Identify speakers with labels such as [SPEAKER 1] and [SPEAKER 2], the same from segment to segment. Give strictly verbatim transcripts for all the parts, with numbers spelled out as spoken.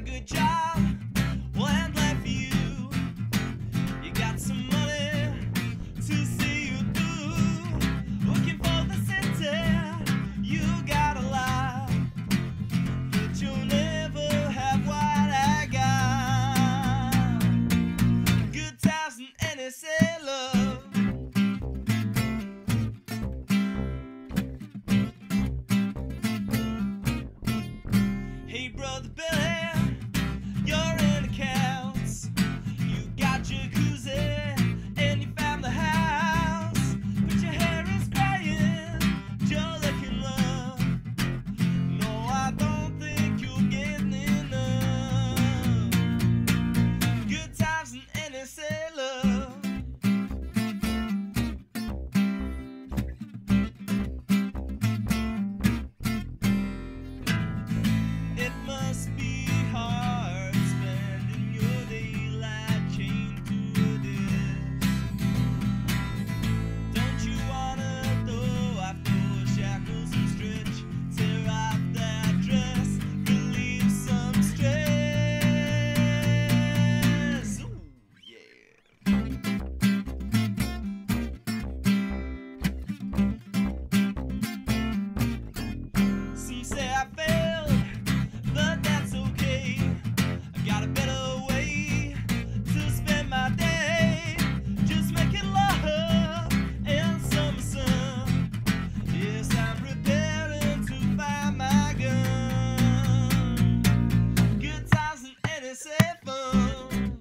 [SPEAKER 1] a good job, well, I'm glad for you. You got some money to see you through. Working for the city, you got a lot, but you'll never have what I got. Good times and N S A love. Hey brother Billy, you're in accounts. You got jacuzzi and you found the house, but your hair is graying, you're looking rough. No, I don't think you're getting enough. Good times and N S A love. It must be hard spending your daylight chained to this. Don't you wanna throw off those shackles and stretch, tear off that dress, relieve some stress? Ooh, yeah. Some say I failed, but that's okay. I got a better way to spend my day, just making love in summer sun. Yes, I'm preparing to find my gun. Good times and N S A fun.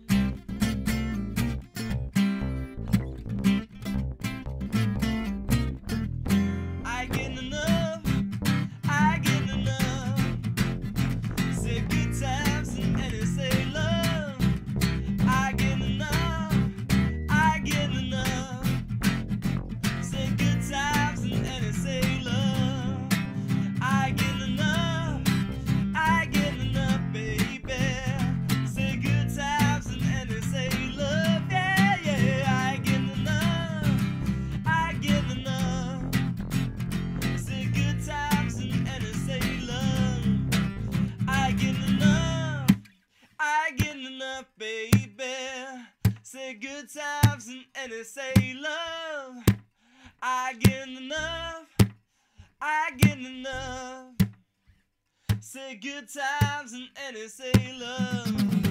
[SPEAKER 1] I get enough, I get enough. Say good times and N S A love. I get enough, I get enough. Say good times and N S A love. I get enough, I get enough, baby. Say good times and N S A love. Yeah, yeah, I get enough, I get enough. Say good times and N S A love. I get enough, I get enough, baby. Say good times and N S A love. I get enough, I get enough. Say good times and N S A love.